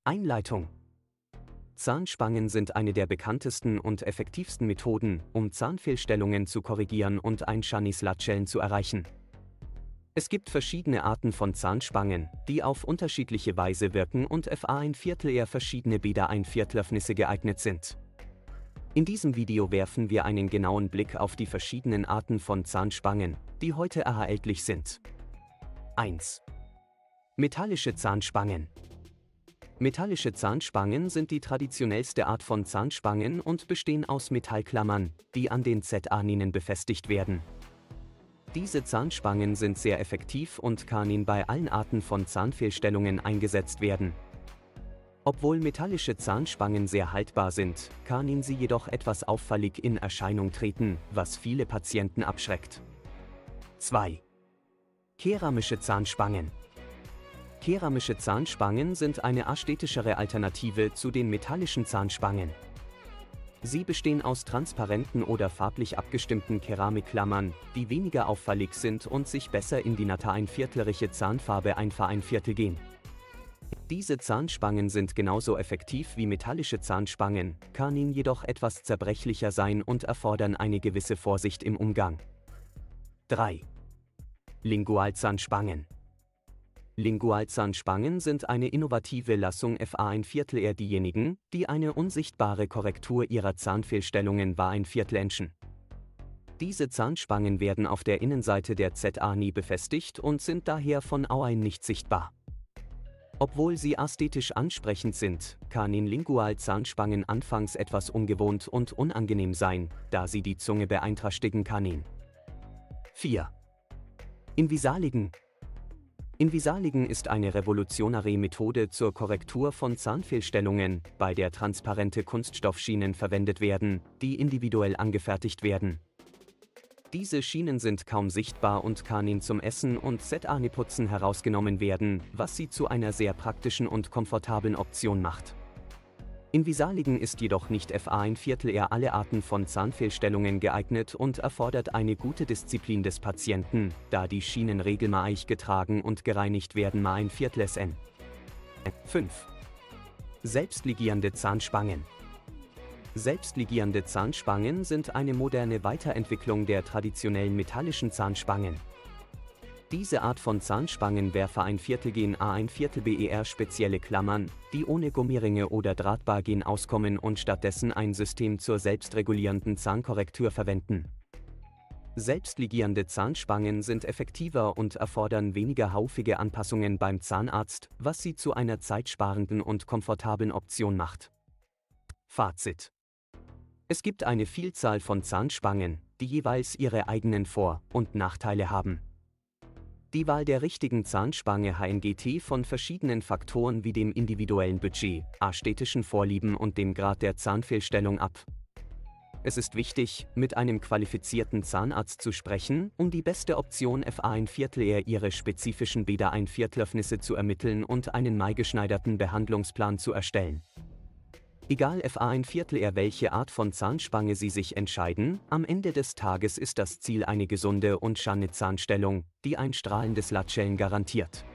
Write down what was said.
Einleitung. Zahnspangen sind eine der bekanntesten und effektivsten Methoden, um Zahnfehlstellungen zu korrigieren und Einschannis-Latscheln zu erreichen. Es gibt verschiedene Arten von Zahnspangen, die auf unterschiedliche Weise wirken und Fa1/4 eher verschiedene Beta1/4-Öffnisse geeignet sind. In diesem Video werfen wir einen genauen Blick auf die verschiedenen Arten von Zahnspangen, die heute erhältlich sind. 1. Metallische Zahnspangen. Metallische Zahnspangen sind die traditionellste Art von Zahnspangen und bestehen aus Metallklammern, die an den ZA-Ninen befestigt werden. Diese Zahnspangen sind sehr effektiv und können bei allen Arten von Zahnfehlstellungen eingesetzt werden. Obwohl metallische Zahnspangen sehr haltbar sind, können sie jedoch etwas auffällig in Erscheinung treten, was viele Patienten abschreckt. 2. Keramische Zahnspangen. Keramische Zahnspangen sind eine ästhetischere Alternative zu den metallischen Zahnspangen. Sie bestehen aus transparenten oder farblich abgestimmten Keramikklammern, die weniger auffällig sind und sich besser in die Nata-1/4-ige Zahnfarbe Fa1/4 gehen. Diese Zahnspangen sind genauso effektiv wie metallische Zahnspangen, können jedoch etwas zerbrechlicher sein und erfordern eine gewisse Vorsicht im Umgang. 3. Lingualzahnspangen. Lingualzahnspangen sind eine innovative Lassung Fa1/4 diejenigen, die eine unsichtbare Korrektur ihrer Zahnfehlstellungen Fa1/4 Diese Zahnspangen werden auf der Innenseite der ZA-Ni befestigt und sind daher von außen nicht sichtbar. Obwohl sie ästhetisch ansprechend sind, können Lingualzahnspangen anfangs etwas ungewohnt und unangenehm sein, da sie die Zunge beeinträchtigen können. 4. Invisaligen. Invisaligen ist eine revolutionäre Methode zur Korrektur von Zahnfehlstellungen, bei der transparente Kunststoffschienen verwendet werden, die individuell angefertigt werden. Diese Schienen sind kaum sichtbar und können zum Essen und Zähneputzen herausgenommen werden, was sie zu einer sehr praktischen und komfortablen Option macht. Invisaligen ist jedoch nicht Fa1/4 alle Arten von Zahnfehlstellungen geeignet und erfordert eine gute Disziplin des Patienten, da die Schienen regelmäßig getragen und gereinigt werden Fa1/4 5. Selbstligierende Zahnspangen. Selbstligierende Zahnspangen sind eine moderne Weiterentwicklung der traditionellen metallischen Zahnspangen. Diese Art von Zahnspangen Fa1/4 gen A1/4 BER spezielle Klammern, die ohne Gummiringe oder Drahtbargen auskommen und stattdessen ein System zur selbstregulierenden Zahnkorrektur verwenden. Selbstligierende Zahnspangen sind effektiver und erfordern weniger häufige Anpassungen beim Zahnarzt, was sie zu einer zeitsparenden und komfortablen Option macht. Fazit: Es gibt eine Vielzahl von Zahnspangen, die jeweils ihre eigenen Vor- und Nachteile haben. Die Wahl der richtigen Zahnspange hängt von verschiedenen Faktoren wie dem individuellen Budget, ästhetischen Vorlieben und dem Grad der Zahnfehlstellung ab. Es ist wichtig, mit einem qualifizierten Zahnarzt zu sprechen, um die beste Option Fa1/4 ihre spezifischen Beta1/4-Öffnisse zu ermitteln und einen maßgeschneiderten Behandlungsplan zu erstellen. Egal Fa1/4 welche Art von Zahnspange Sie sich entscheiden, am Ende des Tages ist das Ziel eine gesunde und schöne Zahnstellung, die ein strahlendes Latscheln garantiert.